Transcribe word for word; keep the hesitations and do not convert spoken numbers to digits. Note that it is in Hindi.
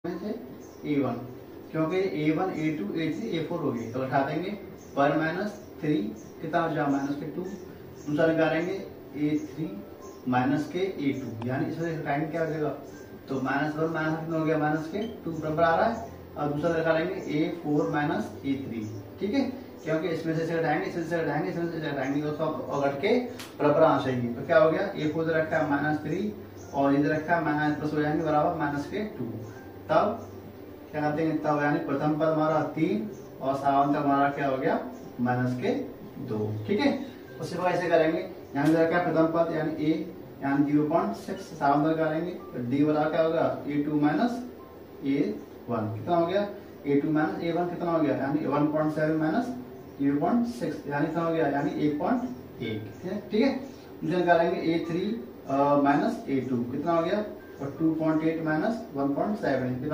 थे ए वन, क्योंकि A one A two A three A four हो गई तो उठा देंगे वन माइनस थ्री कितना हो जाएगा माइनस के टू। दूसरा निकालेंगे ए थ्री माइनस के ए टू, यानी इसमें टाइम क्या हो जाएगा तो माइनस वन माइनस कितना हो गया माइनस के टू बराबर आ रहा है। और दूसरा निकालेंगे A four minus A three, ठीक है, क्योंकि इसमें से घटाएंगे इसमें से घटाएंगे इसमें से घटाएंगे तो सब और घट के बराबर आना चाहिए। तो क्या हो गया ए फोर रखा है माइनस थ्री और इधर रखा है माइनस प्लस हो जाएंगे बराबर माइनस के टू। तब क्या करते हैं तब यानी प्रथम पद हमारा तीन और सावंत हमारा क्या हो गया माइनस के दो, ठीक है। उसी प्रकार ऐसे करेंगे यहाँ पे क्या प्रथम पद यानी ए यानी जीरो पॉइंट सिक्स सावंत करेंगे तो डी बराबर क्या होगा A two minus A one कितना हो गया A two minus A one कितना हो गया यानी one point seven minus zero point six यानी कितना हो गया यानी एक पॉइंट एक, ठीक है। दूसरा निकालेंगे A three minus A two कितना हो गया और two point eight minus one point seven